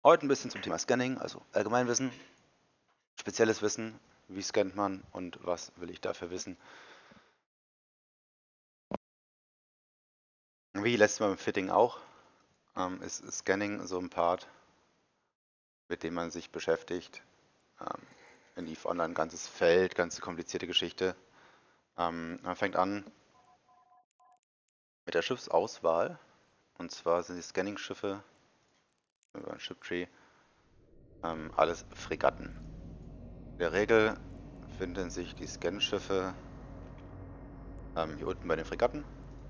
Heute ein bisschen zum Thema Scanning, also Allgemeinwissen, spezielles Wissen, wie scannt man und was will ich dafür wissen. Wie letztes Mal beim Fitting auch, ist Scanning so ein Part, mit dem man sich beschäftigt. In EVE Online ein ganzes Feld, ganz komplizierte Geschichte. Man fängt an mit der Schiffsauswahl, und zwar sind die Scanning-Schiffe über ein Shiptree alles Fregatten. In der Regel finden sich die Scan-Schiffe hier unten bei den Fregatten.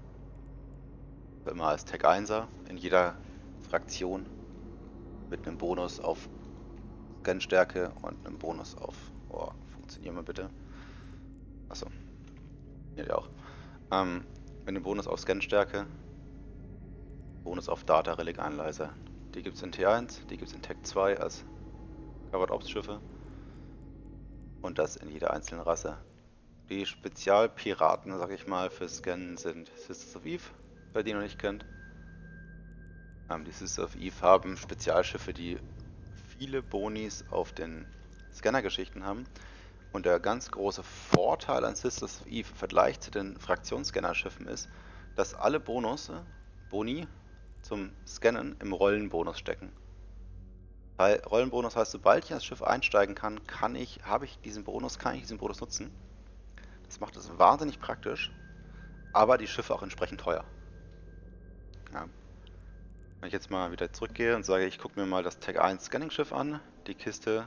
Immer als Tag 1er in jeder Fraktion mit einem Bonus auf Scanstärke und einem Bonus auf. Oh, funktioniert mal bitte. Achso, ja, ja auch. Mit einem Bonus auf Scanstärke, Bonus auf Data Relic Analyzer. Die gibt es in T1, die gibt es in Tag 2 als Covered Ops Schiffe und das in jeder einzelnen Rasse. Die Spezialpiraten, sag ich mal, für Scannen sind Sisters of Eve, wer die noch nicht kennt. Die Sisters of Eve haben Spezialschiffe, die viele Bonis auf den Scanner-Geschichten haben. Und der ganz große Vorteil an Sisters of Eve im Vergleich zu den Fraktionsscanner-Schiffen ist, dass alle Boni zum Scannen im Rollenbonus stecken. Weil Rollenbonus heißt, sobald ich ins Schiff einsteigen kann, kann ich diesen Bonus nutzen. Das macht es wahnsinnig praktisch, aber die Schiffe auch entsprechend teuer. Ja. Wenn ich jetzt mal wieder zurückgehe und sage, ich gucke mir mal das Tag 1 Scanning-Schiff an, die Kiste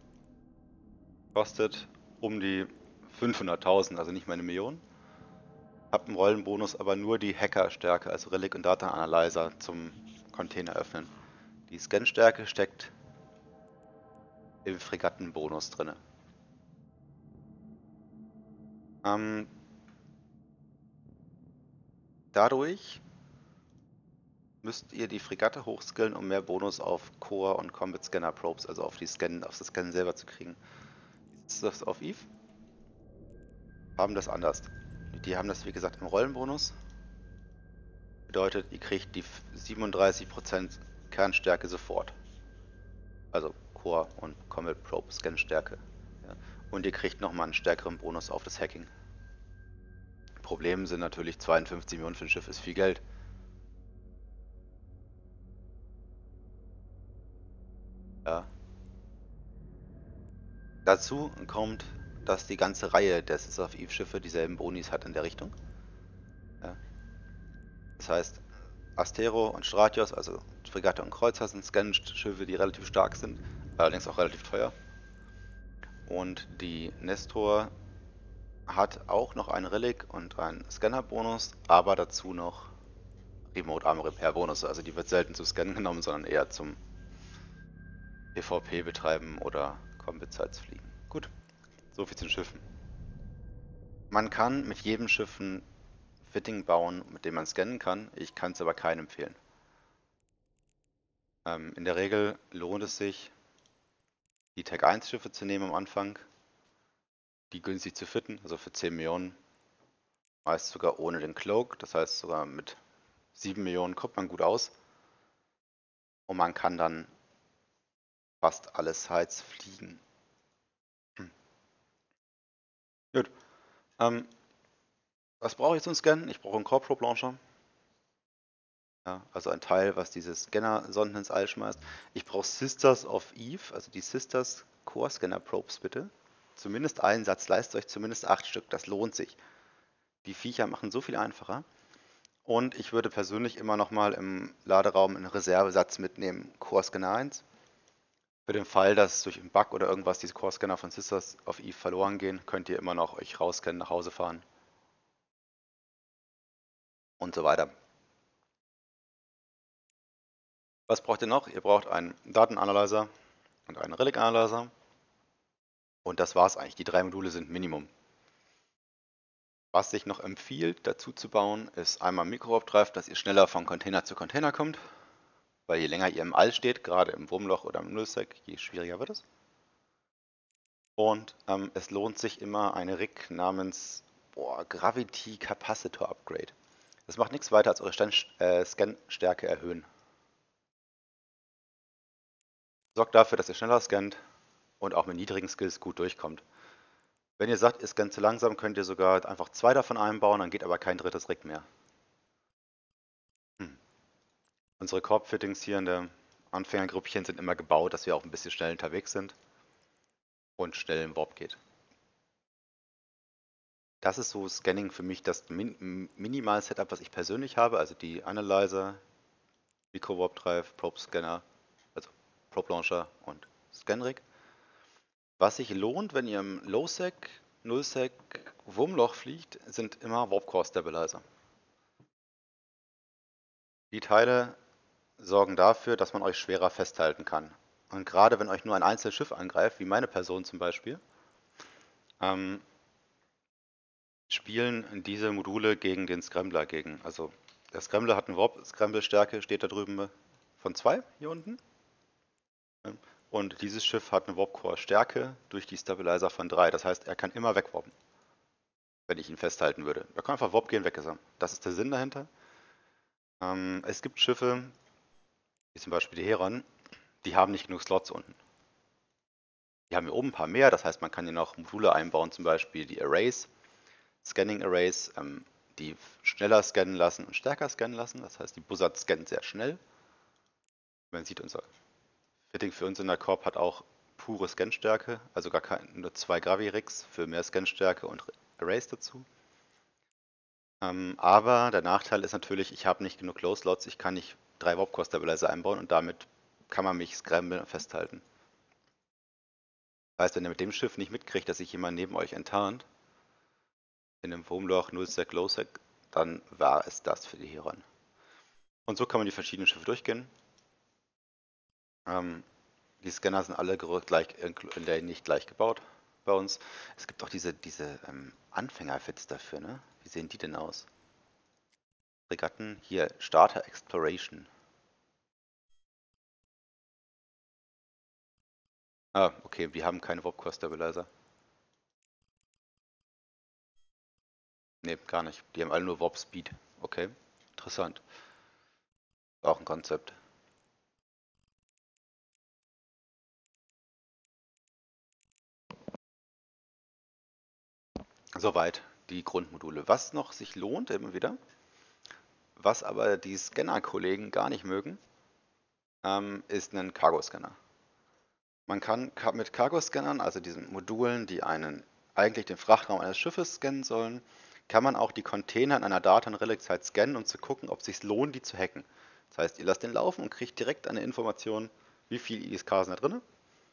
kostet um die 500.000, also nicht mal 1 Million. Hab im Rollenbonus aber nur die Hackerstärke, also Relic und Data Analyzer zum Container öffnen. Die Scanstärke steckt im Fregattenbonus drin. Dadurch müsst ihr die Fregatte hochskillen, um mehr Bonus auf Core und Combat Scanner Probes, also auf das Scannen selber zu kriegen. Die Sisters of Eve haben das anders. Die haben das, wie gesagt, im Rollenbonus. Bedeutet, ihr kriegt die 37% Kernstärke sofort. Also Core und Combat Probe Scan-Stärke. Ja. Und ihr kriegt nochmal einen stärkeren Bonus auf das Hacking. Problem sind natürlich 52 Millionen für ein Schiff ist viel Geld. Ja. Dazu kommt, dass die ganze Reihe der Sisters of Eve Schiffe dieselben Bonis hat in der Richtung. Ja. Das heißt, Astero und Stratios, also Fregatte und Kreuzer, sind Scan-Schiffe, die relativ stark sind, allerdings auch relativ teuer. Und die Nestor hat auch noch einen Relic und einen Scanner-Bonus, aber dazu noch Remote Armor Repair Bonus. Also die wird selten zu Scannen genommen, sondern eher zum PvP betreiben oder Combat Sites fliegen. Gut, soviel zu den Schiffen. Man kann mit jedem Schiff ein Fitting bauen, mit dem man scannen kann. Ich kann es aber keinem empfehlen. In der Regel lohnt es sich, die Tag 1 Schiffe zu nehmen am Anfang, die günstig zu fitten, also für 10 Millionen, meist sogar ohne den Cloak, das heißt sogar mit 7 Millionen kommt man gut aus. Und man kann dann fast alle Sites fliegen. Gut. Was brauche ich zum Scannen? Ich brauche einen Core Probe Launcher. Ja, also ein Teil, was diese Scanner-Sonden ins All schmeißt. Ich brauche Sisters of Eve, also die Sisters Core Scanner Probes bitte. Zumindest einen Satz, leistet euch zumindest 8 Stück, das lohnt sich. Die Viecher machen so viel einfacher. Und ich würde persönlich immer nochmal im Laderaum einen Reservesatz mitnehmen, Core Scanner 1. Für den Fall, dass durch einen Bug oder irgendwas diese Core Scanner von Sisters of Eve verloren gehen, könnt ihr immer noch euch rausscannen, nach Hause fahren und so weiter. Was braucht ihr noch? Ihr braucht einen Datenanalyzer und einen Relic Analyzer. Und das war's eigentlich. Die 3 Module sind Minimum. Was sich noch empfiehlt, dazu zu bauen, ist einmal Mikro-Warp Drive, dass ihr schneller von Container zu Container kommt. Weil je länger ihr im All steht, gerade im Wurmloch oder im Nullstack, je schwieriger wird es. Und es lohnt sich immer eine Rig namens Gravity Capacitor Upgrade. Das macht nichts weiter als eure Scan-Stärke erhöhen. sorgt dafür, dass ihr schneller scannt und auch mit niedrigen Skills gut durchkommt. Wenn ihr sagt, ihr scannt zu langsam, könnt ihr sogar einfach 2 davon einbauen, dann geht aber kein drittes Rig mehr. Unsere Corp-Fittings hier in der Anfängergruppchen sind immer gebaut, dass wir auch ein bisschen schnell unterwegs sind und schnell im Warp geht. Das ist so Scanning für mich das Minimal-Setup, was ich persönlich habe, also die Analyzer, Micro-Warp-Drive, Probe-Scanner, also Probe-Launcher und Scanrig. Was sich lohnt, wenn ihr im Low-Sec, Null-Sec, Wurmloch fliegt, sind immer Warp-Core-Stabilizer. Die Teile sorgen dafür, dass man euch schwerer festhalten kann. Und gerade wenn euch nur ein einzelnes Schiff angreift, wie meine Person zum Beispiel, spielen diese Module gegen den Scrambler gegen. Also der Scrambler hat eine Warp-Scramble-Stärke, steht da drüben von 2 hier unten. Und dieses Schiff hat eine Warp-Core-Stärke durch die Stabilizer von 3. Das heißt, er kann immer wegwarpen, wenn ich ihn festhalten würde. Er kann einfach Warp gehen, weg ist er. Das ist der Sinn dahinter. Es gibt Schiffe, wie zum Beispiel die Heron, die haben nicht genug Slots unten. Die haben hier oben ein paar mehr, das heißt, man kann hier noch Module einbauen, zum Beispiel die Arrays, Scanning Arrays, die schneller scannen lassen und stärker scannen lassen. Das heißt, die Buzzard scannt sehr schnell. Man sieht, unser Fitting für uns in der Corp hat auch pure Scanstärke, also nur 2 Gravi-Rigs für mehr Scanstärke und Arrays dazu. Aber der Nachteil ist natürlich, ich habe nicht genug Low-Slots, ich kann nicht 3 Warp-Core-Stabilizer einbauen und damit kann man mich scramblen und festhalten. Das heißt, wenn ihr mit dem Schiff nicht mitkriegt, dass sich jemand neben euch enttarnt, in einem Wurmloch, Null-Sec, Low-Sec, dann war es das für die Heron. Und so kann man die verschiedenen Schiffe durchgehen. Die Scanner sind alle nicht gleich gebaut bei uns. Es gibt auch diese Anfängerfits dafür, ne? Wie sehen die denn aus? Fregatten, hier, Starter Exploration. Ah, okay, die haben keine Warp-Core Stabilizer. Ne, gar nicht. Die haben alle nur Warp Speed. Okay, interessant. Auch ein Konzept. Soweit die Grundmodule. Was noch sich lohnt, immer wieder, was aber die Scanner-Kollegen gar nicht mögen, ist ein Cargo-Scanner. Man kann mit Cargo-Scannern, also diesen Modulen, die eigentlich den Frachtraum eines Schiffes scannen sollen, kann man auch die Container in einer Data- und Relic-Zeit scannen, um zu gucken, ob es sich lohnt, die zu hacken. Das heißt, ihr lasst den laufen und kriegt direkt eine Information, wie viel ISK sind da drin.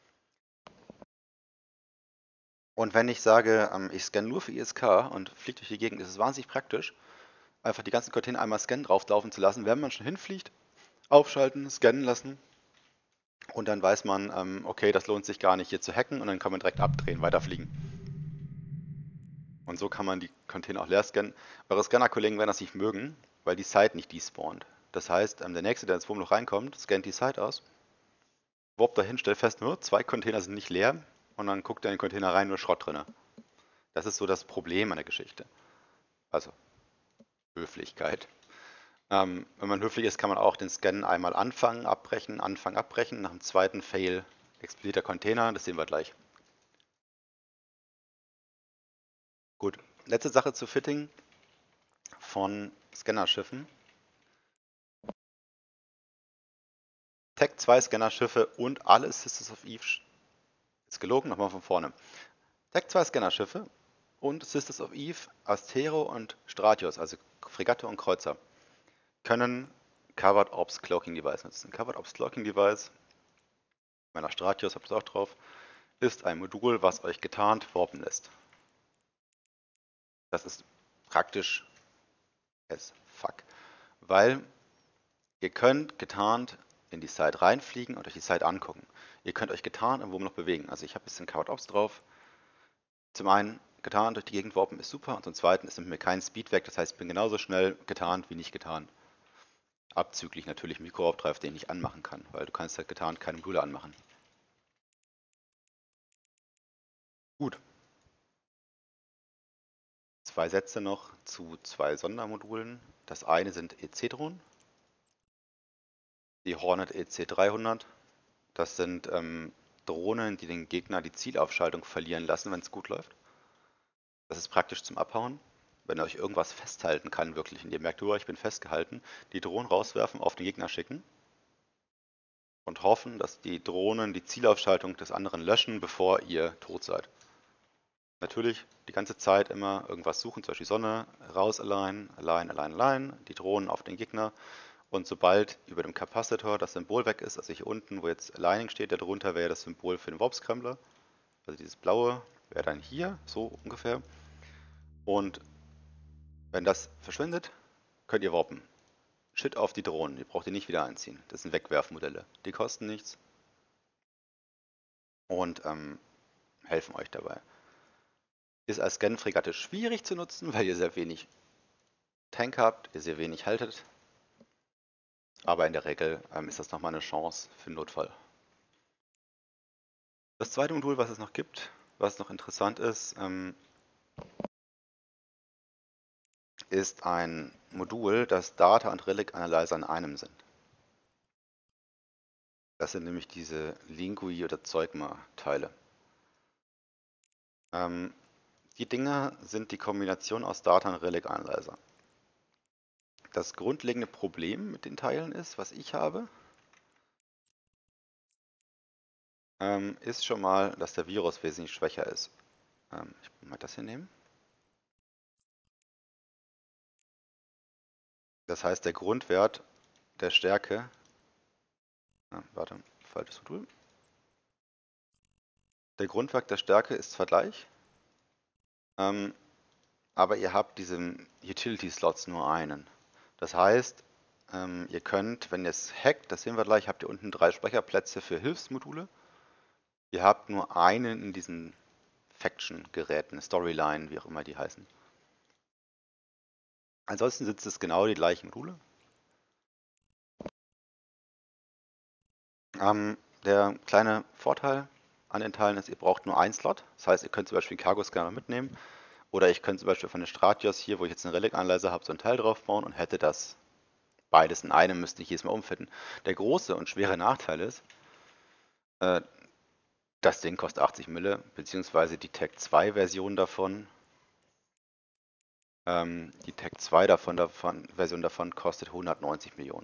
Und wenn ich sage, ich scanne nur für ISK und fliege durch die Gegend, ist es wahnsinnig praktisch, einfach die ganzen Container einmal scannen drauflaufen zu lassen, wenn man schon hinfliegt, aufschalten, scannen lassen und dann weiß man, okay, das lohnt sich gar nicht hier zu hacken und dann kann man direkt abdrehen, weiterfliegen. Und so kann man die Container auch leer scannen. Eure Scanner-Kollegen werden das nicht mögen, weil die Site nicht despawnt. Das heißt, der nächste, der ins Wurmloch reinkommt, scannt die Site aus, warpt dahin, stellt fest, nur 2 Container sind nicht leer und dann guckt er in den Container rein, nur Schrott drin. Das ist so das Problem an der Geschichte. Also Höflichkeit. Wenn man höflich ist, kann man auch den Scan einmal anfangen, abbrechen. Nach dem zweiten Fail explodiert der Container, das sehen wir gleich. Gut, letzte Sache zu Fitting von Scannerschiffen. Tech 2 Scannerschiffe und alle Sisters of Eve, ist gelogen, nochmal von vorne. Tech 2 Scannerschiffe und Sisters of Eve, Astero und Stratios, also Fregatte und Kreuzer, können Covered Ops Cloaking Device nutzen. Covered Ops Cloaking Device, meiner Stratios habt ihr auch drauf, ist ein Modul, was euch getarnt warpen lässt. Das ist praktisch as fuck, weil ihr könnt getarnt in die Site reinfliegen und euch die Site angucken. Ihr könnt euch getarnt im Wurmloch bewegen. Also ich habe ein bisschen Covered Ops drauf. Zum einen, getarnt durch die Gegend warpen ist super und zum zweiten, es nimmt mir keinen Speed weg. Das heißt, ich bin genauso schnell getarnt wie nicht getarnt. Abzüglich natürlich Mikro-Warp-Drive, den ich nicht anmachen kann, weil du kannst halt getarnt keine Module anmachen. Gut. 2 Sätze noch zu 2 Sondermodulen. Das eine sind EC-Drohnen, die Hornet EC300. Das sind Drohnen, die den Gegner die Zielaufschaltung verlieren lassen, wenn es gut läuft. Das ist praktisch zum Abhauen. Wenn er euch irgendwas festhalten kann, wirklich, und ihr merkt, ich bin festgehalten, die Drohnen rauswerfen, auf den Gegner schicken und hoffen, dass die Drohnen die Zielaufschaltung des anderen löschen, bevor ihr tot seid. Natürlich die ganze Zeit immer irgendwas suchen, zum Beispiel Sonne, raus allein, die Drohnen auf den Gegner. Und sobald über dem Capacitor das Symbol weg ist, also hier unten, wo jetzt Aligning steht, darunter wäre das Symbol für den Warp-Scrambler. Also dieses blaue wäre dann hier, so ungefähr. Und wenn das verschwindet, könnt ihr warpen. Shit auf die Drohnen, ihr braucht die nicht wieder einziehen. Das sind Wegwerfmodelle. Die kosten nichts und helfen euch dabei. Ist als Scan-Fregatte schwierig zu nutzen, weil ihr sehr wenig Tank habt, ihr sehr wenig haltet. Aber in der Regel ist das nochmal eine Chance für den Notfall. Das zweite Modul, was es noch gibt, was noch interessant ist ein Modul, das Data und Relic Analyzer in einem sind. Das sind nämlich diese Lingui oder Zeugma-Teile. Die Dinger sind die Kombination aus Data und Relic Analyzer. Das grundlegende Problem mit den Teilen ist, was ich habe, ist schon mal, dass der Virus wesentlich schwächer ist. Ich will mal das hier nehmen. Das heißt, der Grundwert der Stärke, warte, falsches Modul. Der Grundwert der Stärke ist zwar gleich, aber ihr habt diesen Utility-Slots nur einen. Das heißt, ihr könnt, wenn ihr es hackt, das sehen wir gleich, habt ihr unten 3 Speicherplätze für Hilfsmodule. Ihr habt nur einen in diesen Faction-Geräten, Storyline, wie auch immer die heißen. Ansonsten sind es genau die gleichen Module. Der kleine Vorteil an den Teilen ist, ihr braucht nur einen Slot. Das heißt, ihr könnt zum Beispiel einen Cargo-Scanner mitnehmen. Oder ich könnte zum Beispiel von den Stratios hier, wo ich jetzt einen Relic-Analyzer habe, so ein Teil drauf bauen und hätte das beides in einem, müsste ich jedes Mal umfitten. Der große und schwere Nachteil ist, das Ding kostet 80 Mille, beziehungsweise die Tech 2 Version davon. Die Tech 2 Version davon kostet 190 Millionen.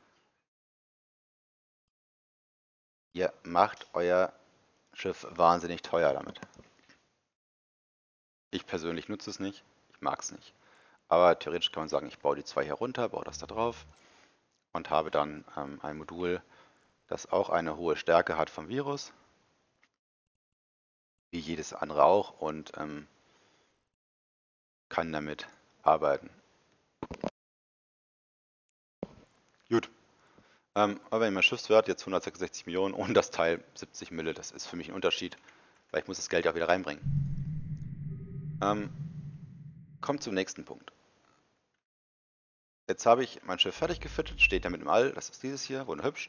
Ihr macht euer Schiff wahnsinnig teuer damit. Ich persönlich nutze es nicht, ich mag es nicht. Aber theoretisch kann man sagen, ich baue die 2 hier runter, baue das da drauf und habe dann ein Modul, das auch eine hohe Stärke hat vom Virus, wie jedes andere auch, und kann damit arbeiten. Gut. Aber wenn mein Schiffswert jetzt 166 Millionen und das Teil 70 Mille, das ist für mich ein Unterschied, weil ich muss das Geld ja auch wieder reinbringen. Kommt zum nächsten Punkt. Jetzt habe ich mein Schiff fertig gefittet, steht damit im All, das ist dieses hier, wunderhübsch.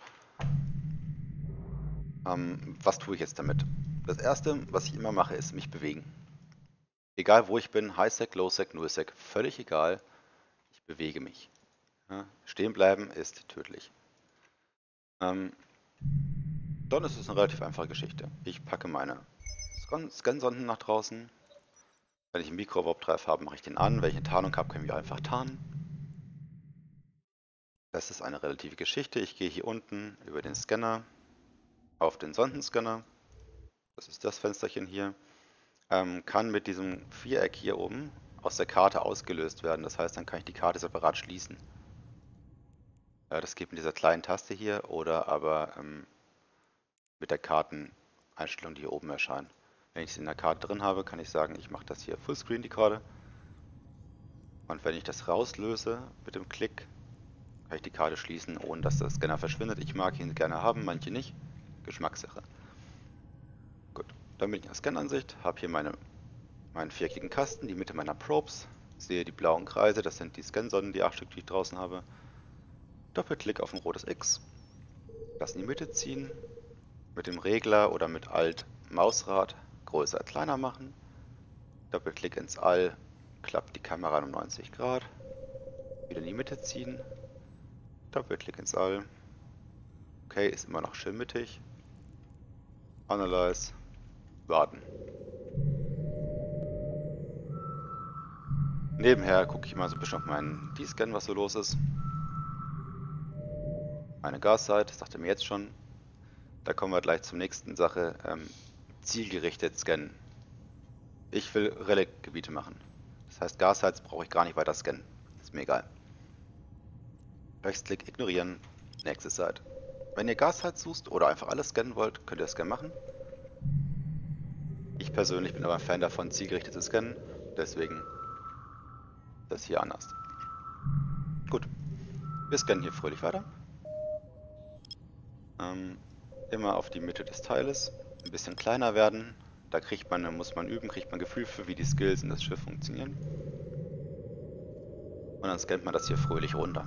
Was tue ich jetzt damit? Das erste, was ich immer mache, ist mich bewegen. Egal wo ich bin, High-Sec, Low-Sec, Null-Sec, völlig egal, ich bewege mich. Ja, stehen bleiben ist tödlich. Dann ist es eine relativ einfache Geschichte. Ich packe meine Scansonden nach draußen. Wenn ich einen Mikro-Warp-Drive habe, mache ich den an. Wenn ich eine Tarnung habe, können wir einfach tarnen. Das ist eine relative Geschichte. Ich gehe hier unten über den Scanner auf den Sondenscanner. Das ist das Fensterchen hier. Kann mit diesem Viereck hier oben aus der Karte ausgelöst werden. Das heißt, dann kann ich die Karte separat schließen. Das geht mit dieser kleinen Taste hier oder aber mit der Karteneinstellung, die hier oben erscheint. Wenn ich sie in der Karte drin habe, kann ich sagen, ich mache das hier Fullscreen, die Karte. Und wenn ich das rauslöse mit dem Klick, kann ich die Karte schließen, ohne dass der Scanner verschwindet. Ich mag ihn gerne haben, manche nicht. Geschmackssache. Gut, dann bin ich in der Scan-Ansicht, habe hier meinen viereckigen Kasten, die Mitte meiner Probes, sehe die blauen Kreise, das sind die Scansonnen, die 8 Stück, die ich draußen habe. Doppelklick auf ein rotes X, das in die Mitte ziehen, mit dem Regler oder mit Alt Mausrad größer, kleiner machen. Doppelklick ins All, klappt die Kamera um 90 Grad, wieder in die Mitte ziehen, Doppelklick ins All. Okay, ist immer noch schön mittig. Analyze. Warten. Nebenher gucke ich mal so ein bisschen auf meinen D-Scan, was so los ist. Meine Gassite, das sagte mir jetzt schon. Da kommen wir gleich zur nächsten Sache. Zielgerichtet scannen. Ich will Reliktgebiete machen. Das heißt, Gassites brauche ich gar nicht weiter scannen. Ist mir egal. Rechtsklick ignorieren. Nächste Site. Wenn ihr Gassites sucht oder einfach alles scannen wollt, könnt ihr das gerne machen. Ich persönlich bin aber ein Fan davon, zielgerichtet zu scannen. Deswegen das hier anders. Gut. Wir scannen hier fröhlich weiter. Immer auf die Mitte des Teiles. Ein bisschen kleiner werden. Da muss man üben, kriegt man ein Gefühl für, wie die Skills in das Schiff funktionieren. Und dann scannt man das hier fröhlich runter.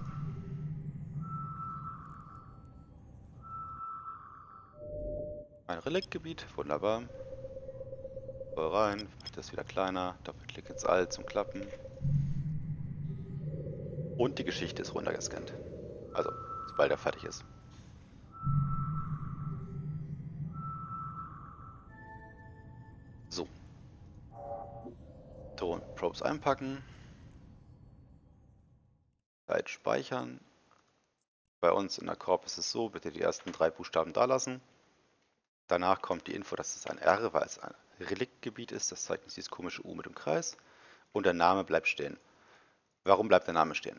Ein Reliktgebiet, wunderbar. Voll rein, das ist wieder kleiner. Doppelklick ins All zum Klappen. Und die Geschichte ist runtergescannt. Also, sobald er fertig ist. So. Probes einpacken. Zeit speichern. Bei uns in der Korb ist es so, bitte die ersten 3 Buchstaben da lassen. Danach kommt die Info, dass es ein R, weil es ein Reliktgebiet ist. Das zeigt uns dieses komische U mit dem Kreis. Und der Name bleibt stehen. Warum bleibt der Name stehen?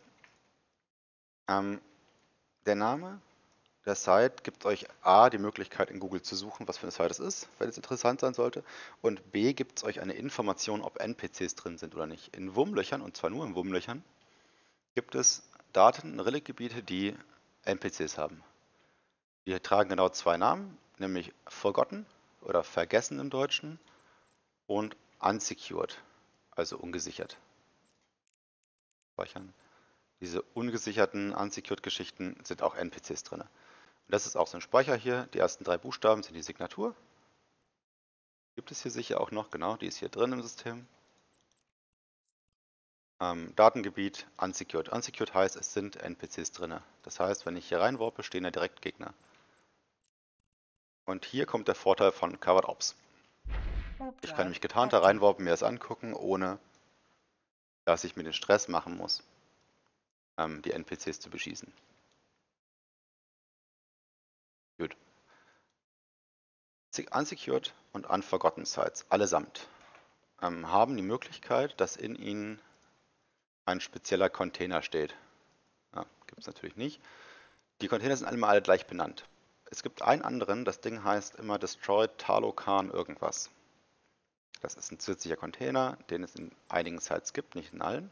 Der Name der Site gibt euch A, die Möglichkeit in Google zu suchen, was für eine Site es ist, wenn es interessant sein sollte. Und B, gibt es euch eine Information, ob NPCs drin sind oder nicht. In Wurmlöchern, und zwar nur in Wurmlöchern, gibt es Daten, Reliktgebiete, die NPCs haben. Die tragen genau 2 Namen, nämlich Forgotten oder Vergessen im Deutschen und Unsecured, also ungesichert. Speichern. Diese ungesicherten Unsecured-Geschichten sind auch NPCs drin. Und das ist auch so ein Speicher hier. Die ersten 3 Buchstaben sind die Signatur. Gibt es hier sicher auch noch, genau, die ist hier drin im System. Datengebiet Unsecured. Unsecured heißt, es sind NPCs drin. Das heißt, wenn ich hier reinwarpe, stehen da direkt Gegner. Und hier kommt der Vorteil von Covered Ops. Ich kann nämlich getarnt da reinwarpen, mir das angucken, ohne dass ich mir den Stress machen muss, die NPCs zu beschießen. Gut. Unsecured und Unforgotten Sites, allesamt, haben die Möglichkeit, dass in ihnen ein spezieller Container steht. Ja, gibt es natürlich nicht. Die Container sind alle gleich benannt. Es gibt einen anderen, das Ding heißt immer Destroyed Talokan irgendwas. Das ist ein zusätzlicher Container, den es in einigen Sites gibt, nicht in allen.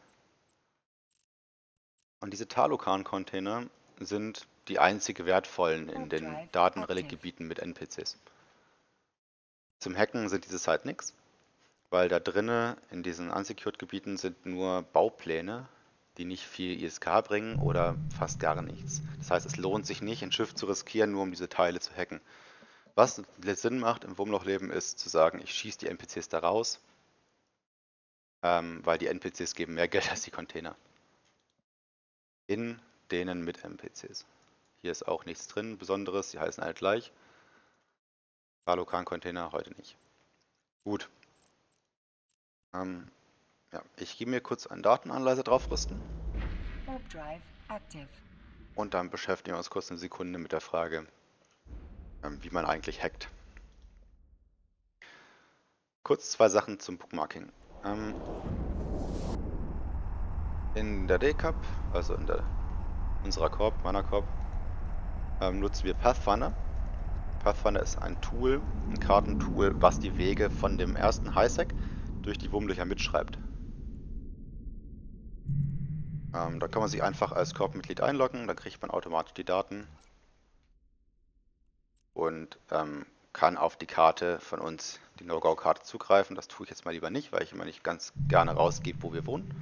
Und diese Talokan-Container sind die einzig wertvollen in den Datenreliktgebieten mit NPCs. Zum Hacken sind diese Sites nichts, weil da drinnen in diesen Unsecured-Gebieten sind nur Baupläne, die nicht viel ISK bringen oder fast gar nichts. Das heißt, es lohnt sich nicht, ein Schiff zu riskieren, nur um diese Teile zu hacken. Was Sinn macht im Wurmlochleben ist zu sagen, ich schieße die NPCs da raus, weil die NPCs geben mehr Geld als die Container. In denen mit NPCs. Hier ist auch nichts drin, Besonderes, die heißen alle gleich. Talokan-Container heute nicht. Gut. Ja, ich gehe mir kurz einen Datenanalyzer draufrüsten. Und dann beschäftigen wir uns kurz eine Sekunde mit der Frage, wie man eigentlich hackt. Kurz 2 Sachen zum Bookmarking. In der DCAP, also in unserer Korb, meiner Korb, nutzen wir Pathfinder. Pathfinder ist ein Tool, ein Kartentool, was die Wege von dem ersten Highsec durch die Wurmlöcher mitschreibt. Da kann man sich einfach als Korbmitglied einloggen, dann kriegt man automatisch die Daten und kann auf die Karte von uns, die No-Go-Karte, zugreifen. Das tue ich jetzt mal lieber nicht, weil ich immer nicht ganz gerne rausgebe, wo wir wohnen.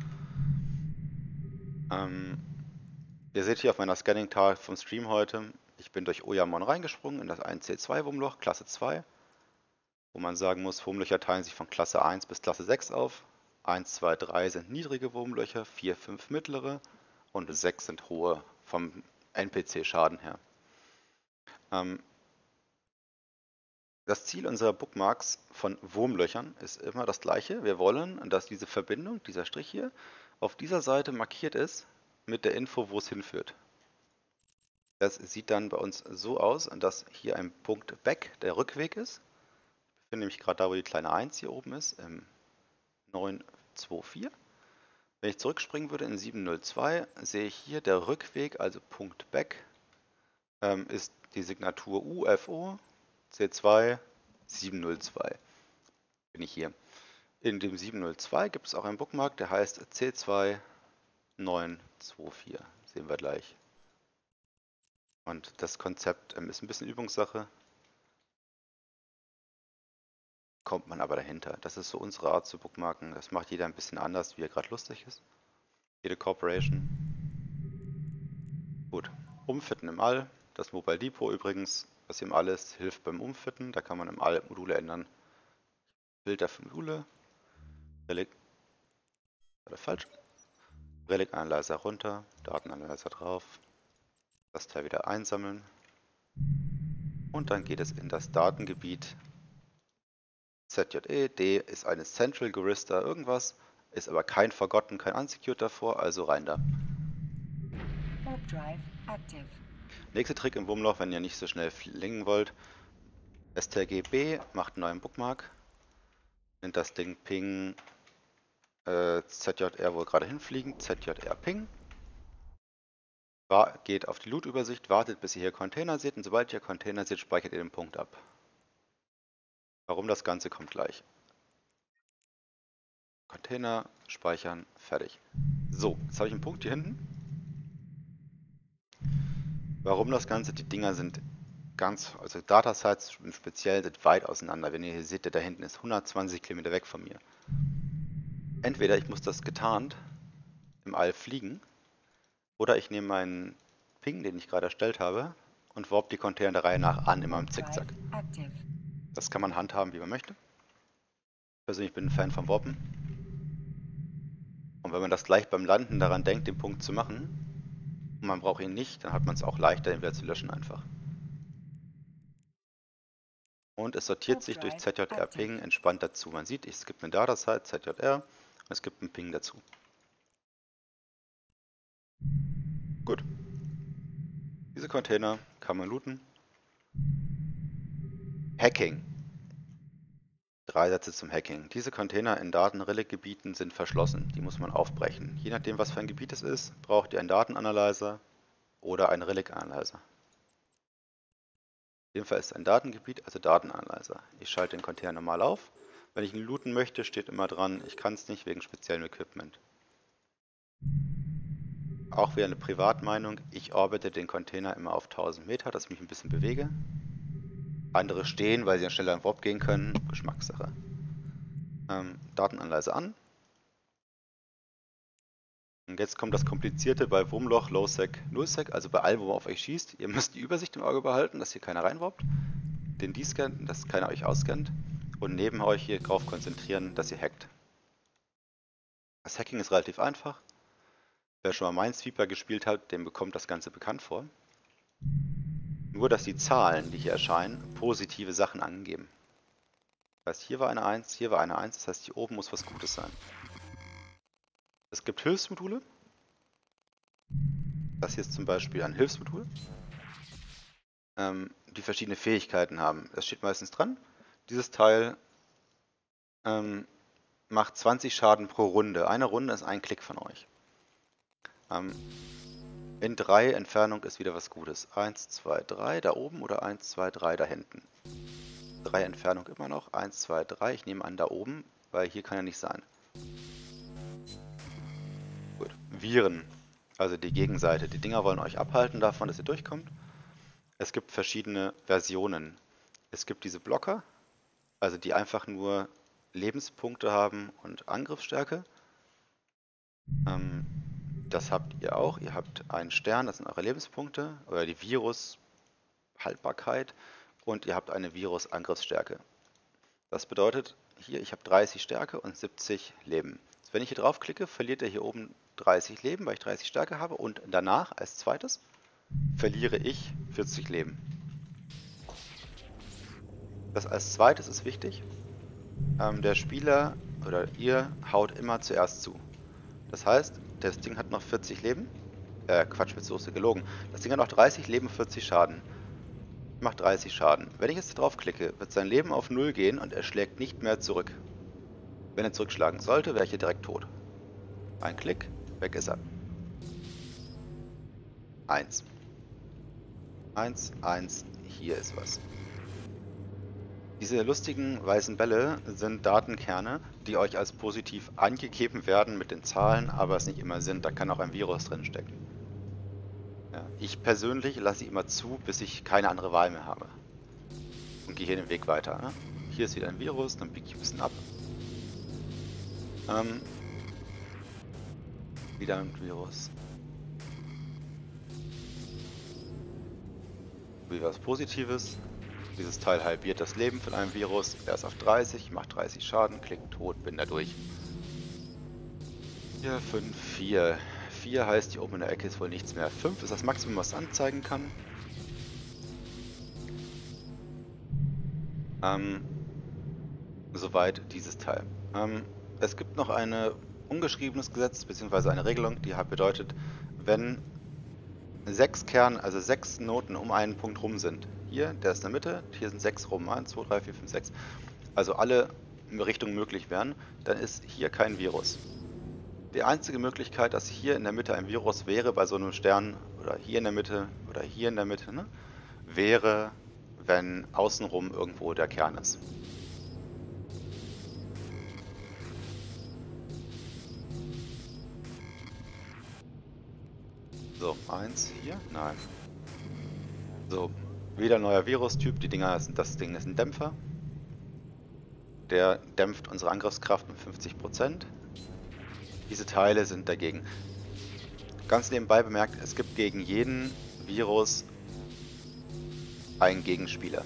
Ihr seht hier auf meiner Scanning-Tag vom Stream heute, ich bin durch Oyamon reingesprungen in das 1C2-Wurmloch, Klasse 2, wo man sagen muss, Wurmlöcher teilen sich von Klasse 1 bis Klasse 6 auf. 1, 2, 3 sind niedrige Wurmlöcher, 4, 5 mittlere und 6 sind hohe vom NPC-Schaden her. Das Ziel unserer Bookmarks von Wurmlöchern ist immer das gleiche. Wir wollen, dass diese Verbindung, dieser Strich hier, auf dieser Seite markiert ist mit der Info, wo es hinführt. Das sieht dann bei uns so aus, dass hier ein Punkt Back der Rückweg ist. Ich bin nämlich gerade da, wo die kleine 1 hier oben ist, im 924. Wenn ich zurückspringen würde in 702, sehe ich hier der Rückweg, also Punkt Back, ist die Signatur UFO C2 702. Bin ich hier. In dem 702 gibt es auch einen Bookmark, der heißt C2924. Sehen wir gleich. Und das Konzept ist ein bisschen Übungssache. Kommt man aber dahinter. Das ist so unsere Art zu bookmarken. Das macht jeder ein bisschen anders, wie er gerade lustig ist. Jede Corporation. Gut. Umfitten im All. Das Mobile Depot übrigens, was hier im All ist, hilft beim Umfitten. Da kann man im All Module ändern. Filter für Module. Relic. Oder falsch. Relic Analyzer runter. Datenanalyzer drauf. Das Teil wieder einsammeln. Und dann geht es in das Datengebiet ZJE. D ist eine Central Gurista irgendwas. Ist aber kein Forgotten, kein Unsecured davor, also rein da. Warp Drive active. Nächster Trick im Wurmloch, wenn ihr nicht so schnell fliegen wollt. STRGB macht einen neuen Bookmark. Nennt das Ding Ping ZJR, wo wir gerade hinfliegen. ZJR Ping. Geht auf die Loot-Übersicht, wartet bis ihr hier Container seht und sobald ihr Container seht, speichert ihr den Punkt ab. Warum das Ganze kommt gleich. Container, speichern, fertig. So, jetzt habe ich einen Punkt hier hinten. Warum das Ganze? Die Dinger sind also Datasites speziell sind weit auseinander. Wenn ihr hier seht, der da hinten ist 120 Kilometer weg von mir. Entweder ich muss das getarnt im All fliegen, oder ich nehme meinen Ping, den ich gerade erstellt habe, und warp die Container der Reihe nach an, immer im Zickzack. Das kann man handhaben, wie man möchte. Persönlich bin ich ein Fan vom Warpen. Und wenn man das gleich beim Landen daran denkt, den Punkt zu machen, und man braucht ihn nicht, dann hat man es auch leichter, ihn wieder zu löschen einfach. Und es sortiert sich durch ZJR Ping entspannt dazu. Man sieht, es gibt eine Datasite, ZJR, und es gibt einen Ping dazu. Gut. Diese Container kann man looten. Hacking. 3 Sätze zum Hacking. Diese Container in Datenrelic-Gebieten sind verschlossen. Die muss man aufbrechen. Je nachdem, was für ein Gebiet es ist, braucht ihr einen Datenanalyzer oder einen Relic-Analyzer. In dem Fall ist es ein Datengebiet, also Datenanalyzer. Ich schalte den Container normal auf. Wenn ich ihn looten möchte, steht immer dran, ich kann es nicht wegen speziellem Equipment. Auch wieder eine Privatmeinung, ich orbite den Container immer auf 1000 Meter, dass ich mich ein bisschen bewege. Andere stehen, weil sie dann schneller in Warp gehen können. Geschmackssache. Datenanalyzer an. Und jetzt kommt das Komplizierte bei Wurmloch, Low-Sec, Null-Sec, also bei allem, wo man auf euch schießt. Ihr müsst die Übersicht im Auge behalten, dass hier keiner reinwarpt. Den D-Scan, dass keiner euch ausscannt. Und neben euch hier drauf konzentrieren, dass ihr hackt. Das Hacking ist relativ einfach. Wer schon mal Minesweeper gespielt hat, dem bekommt das Ganze bekannt vor. Nur, dass die Zahlen, die hier erscheinen, positive Sachen angeben. Das heißt, hier war eine 1, hier war eine 1, das heißt, hier oben muss was Gutes sein. Es gibt Hilfsmodule. Das hier ist zum Beispiel ein Hilfsmodul, die verschiedene Fähigkeiten haben. Das steht meistens dran. Dieses Teil macht 20 Schaden pro Runde. Eine Runde ist ein Klick von euch. In 3 Entfernung ist wieder was Gutes. 1, 2, 3 da oben oder 1, 2, 3 da hinten. 3 Entfernung immer noch. 1, 2, 3. Ich nehme an da oben, weil hier kann ja nicht sein. Gut. Viren. Also die Gegenseite. Die Dinger wollen euch abhalten davon, dass ihr durchkommt. Es gibt verschiedene Versionen. Es gibt diese Blocker, also die einfach nur Lebenspunkte haben und Angriffsstärke. Das habt ihr auch. Ihr habt einen Stern, das sind eure Lebenspunkte, oder die Virus-Haltbarkeit, und ihr habt eine Virus-Angriffsstärke. Das bedeutet, hier, ich habe 30 Stärke und 70 Leben. Wenn ich hier draufklicke, verliert er hier oben 30 Leben, weil ich 30 Stärke habe, und danach, als zweites, verliere ich 40 Leben. Das als zweites ist wichtig. Der Spieler oder ihr haut immer zuerst zu. Das heißt, das Ding hat noch 40 Leben. Quatsch, mit Soße gelogen. Das Ding hat noch 30 Leben, 40 Schaden. Macht 30 Schaden. Wenn ich jetzt draufklicke, wird sein Leben auf 0 gehen und er schlägt nicht mehr zurück. Wenn er zurückschlagen sollte, wäre ich hier direkt tot. Ein Klick, weg ist er. 1. 1, 1, hier ist was. Diese lustigen weißen Bälle sind Datenkerne, die euch als positiv angegeben werden mit den Zahlen, aber es nicht immer sind. Da kann auch ein Virus drin stecken. Ja, ich persönlich lasse sie immer zu, bis ich keine andere Wahl mehr habe. Und gehe hier den Weg weiter. Ne? Hier ist wieder ein Virus, dann biege ich ein bisschen ab. Wieder ein Virus. Wieder was Positives. Dieses Teil halbiert das Leben von einem Virus. Er ist auf 30, macht 30 Schaden, klickt tot, bin da durch. 4, 5, 4. 4 heißt, hier oben in der Ecke ist wohl nichts mehr. 5 ist das Maximum, was es anzeigen kann. Soweit dieses Teil. Es gibt noch ein ungeschriebenes Gesetz, beziehungsweise eine Regelung, die bedeutet, wenn 6 Kerne, also 6 Noten um einen Punkt rum sind. Hier, der ist in der Mitte, hier sind 6 rum. 1, 2, 3, 4, 5, 6. Also alle Richtungen möglich wären, dann ist hier kein Virus. Die einzige Möglichkeit, dass hier in der Mitte ein Virus wäre, bei so einem Stern, oder hier in der Mitte, oder hier in der Mitte, ne, wäre, wenn außenrum irgendwo der Kern ist. So, 1 hier, nein. So, wieder neuer Virustyp, die Dinger sind, das Ding ist ein Dämpfer. Der dämpft unsere Angriffskraft um 50%. Diese Teile sind dagegen. Ganz nebenbei bemerkt, es gibt gegen jeden Virus einen Gegenspieler.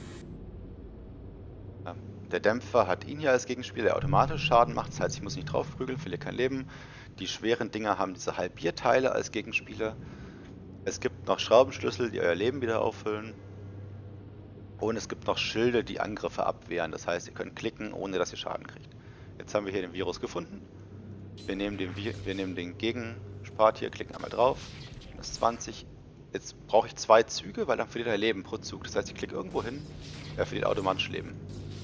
Der Dämpfer hat ihn hier als Gegenspieler, der automatisch Schaden macht, das heißt, ich muss nicht drauf prügeln, verliere kein Leben. Die schweren Dinger haben diese Halbierteile als Gegenspieler. Es gibt noch Schraubenschlüssel, die euer Leben wieder auffüllen. Und es gibt noch Schilde, die Angriffe abwehren. Das heißt, ihr könnt klicken, ohne dass ihr Schaden kriegt. Jetzt haben wir hier den Virus gefunden. Wir nehmen den Gegenspart hier, klicken einmal drauf. Das ist 20. Jetzt brauche ich 2 Züge, weil dann verliert er Leben pro Zug. Das heißt, ich klicke irgendwo hin, er verliert automatisch Leben.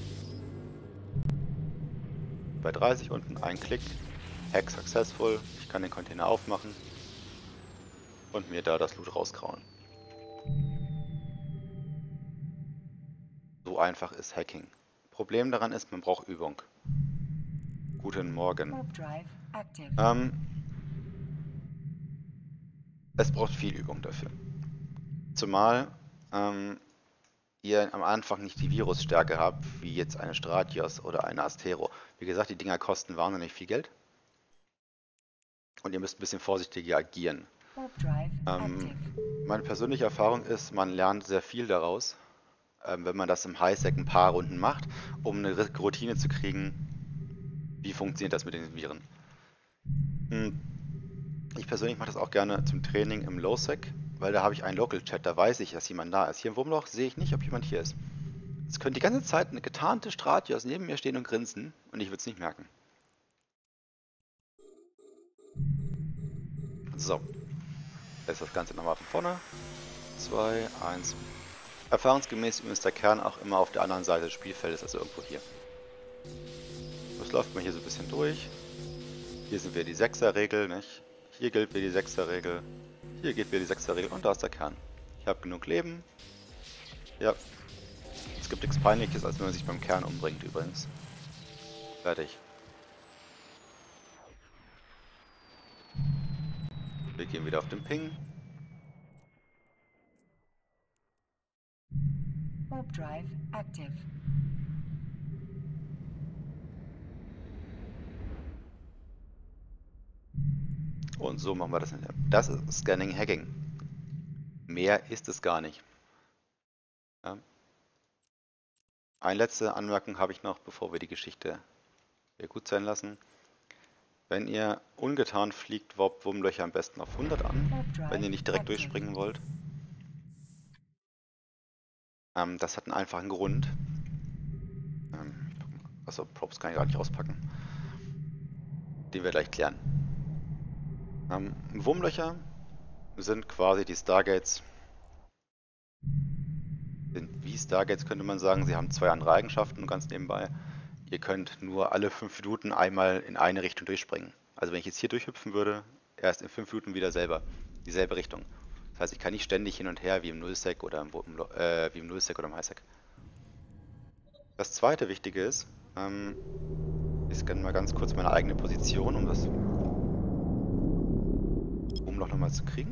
Bei 30 unten ein Klick. Hack successful. Ich kann den Container aufmachen und mir da das Loot rauskrauen. So einfach ist Hacking. Problem daran ist, man braucht Übung. Guten Morgen. Es braucht viel Übung dafür. Zumal ihr am Anfang nicht die Virusstärke habt, wie jetzt eine Stratios oder eine Astero. Wie gesagt, die Dinger kosten wahnsinnig viel Geld. Und ihr müsst ein bisschen vorsichtiger agieren. Meine persönliche Erfahrung ist, man lernt sehr viel daraus, wenn man das im Highsec ein paar Runden macht, um eine Routine zu kriegen, wie funktioniert das mit den Viren. Ich persönlich mache das auch gerne zum Training im Lowsec, weil da habe ich einen Local Chat, da weiß ich, dass jemand da ist. Hier im Wurmloch sehe ich nicht, ob jemand hier ist. Es könnte die ganze Zeit eine getarnte Stratios neben mir stehen und grinsen und ich würde es nicht merken. So, jetzt das Ganze nochmal von vorne. 2, 1. Erfahrungsgemäß ist der Kern auch immer auf der anderen Seite des Spielfeldes, also irgendwo hier. Das läuft mal hier so ein bisschen durch. Hier sind wir die 6er-Regel, nicht? Hier gilt wieder die 6er-Regel. Hier gilt wieder die 6er-Regel und da ist der Kern. Ich habe genug Leben. Ja. Es gibt nichts Peinliches, als wenn man sich beim Kern umbringt übrigens. Fertig. Wir gehen wieder auf den Ping. Warp drive active. Und so machen wir das. Das ist Scanning Hacking. Mehr ist es gar nicht. Ja. Eine letzte Anmerkung habe ich noch, bevor wir die Geschichte hier gut sein lassen. Wenn ihr ungetarnt fliegt, warpt Wurmlöcher am besten auf 100 an, wenn ihr nicht direkt durchspringen wollt. Das hat einen einfachen Grund. Achso, Props kann ich gar nicht auspacken. Den wir gleich klären. Wurmlöcher sind quasi die Stargates. Sind wie Stargates, könnte man sagen. Sie haben 2 andere Eigenschaften ganz nebenbei. Ihr könnt nur alle 5 Minuten einmal in eine Richtung durchspringen. Also wenn ich jetzt hier durchhüpfen würde, erst in 5 Minuten wieder dieselbe Richtung. Das heißt, ich kann nicht ständig hin und her wie im Nullsec oder im Nullsec oder im Highsec. Das zweite Wichtige ist, ich scanne mal ganz kurz meine eigene Position, um das Wurmloch nochmal zu kriegen.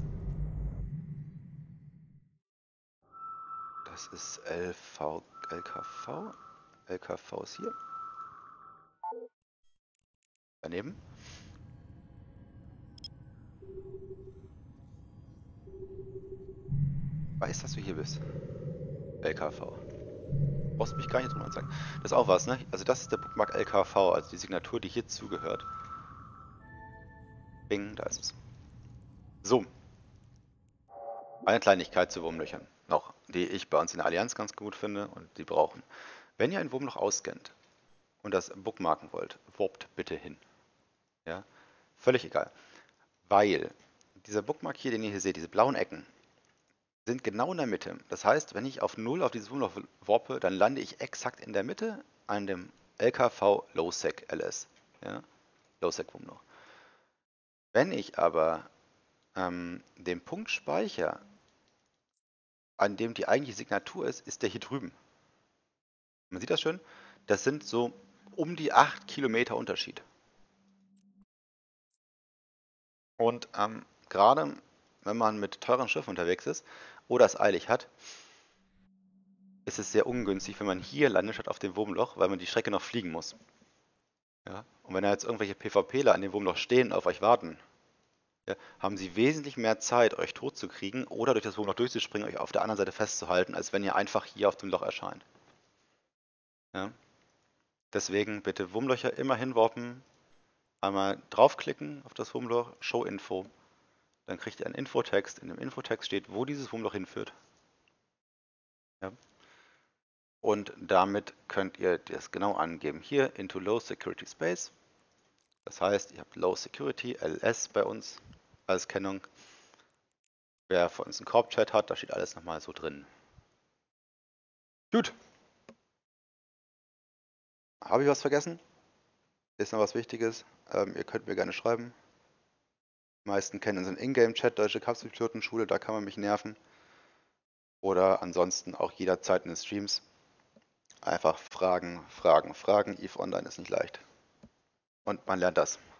Das ist LKV. LKV ist hier. Daneben. Weiß, dass du hier bist. LKV. Brauchst mich gar nicht drüber sagen. Das ist auch was, ne? Also das ist der Bookmark LKV, also die Signatur, die hier zugehört. Bing, da ist es. So. Eine Kleinigkeit zu Wurmlöchern noch, die ich bei uns in der Allianz ganz gut finde und die brauchen. Wenn ihr ein Wurmloch ausscannt und das bookmarken wollt, warpt bitte hin. Ja? Völlig egal. Weil dieser Bookmark hier, den ihr hier seht, diese blauen Ecken, sind genau in der Mitte. Das heißt, wenn ich auf 0 auf dieses Wurmloch warpe, dann lande ich exakt in der Mitte an dem LKV Lowsec LS. Ja? Lowsec Wurmloch. Wenn ich aber den Punkt speichere, an dem die eigentliche Signatur ist, ist der hier drüben. Man sieht das schön? Das sind so um die 8 Kilometer Unterschied. Und gerade wenn man mit teuren Schiffen unterwegs ist oder es eilig hat, ist es sehr ungünstig, wenn man hier landet statt auf dem Wurmloch, weil man die Strecke noch fliegen muss. Ja? Und wenn da jetzt irgendwelche PvPler an dem Wurmloch stehen und auf euch warten, ja, haben sie wesentlich mehr Zeit, euch tot zu kriegen oder durch das Wurmloch durchzuspringen, euch auf der anderen Seite festzuhalten, als wenn ihr einfach hier auf dem Loch erscheint. Ja? Deswegen bitte Wurmlöcher immer hinwarpen, einmal draufklicken auf das Wurmloch, Show Info. Dann kriegt ihr einen Infotext. In dem Infotext steht, wo dieses Wurmloch hinführt. Ja. Und damit könnt ihr das genau angeben. Hier into Low Security Space. Das heißt, ihr habt Low Security, LS bei uns als Kennung. Wer von uns einen Corp-Chat hat, da steht alles nochmal so drin. Gut. Habe ich was vergessen? Ist noch was Wichtiges? Ihr könnt mir gerne schreiben. Die meisten kennen unseren Ingame-Chat, Deutsche Kapselpilotenschule, da kann man mich nerven. Oder ansonsten auch jederzeit in den Streams. Einfach fragen, fragen, fragen. EVE Online ist nicht leicht. Und man lernt das.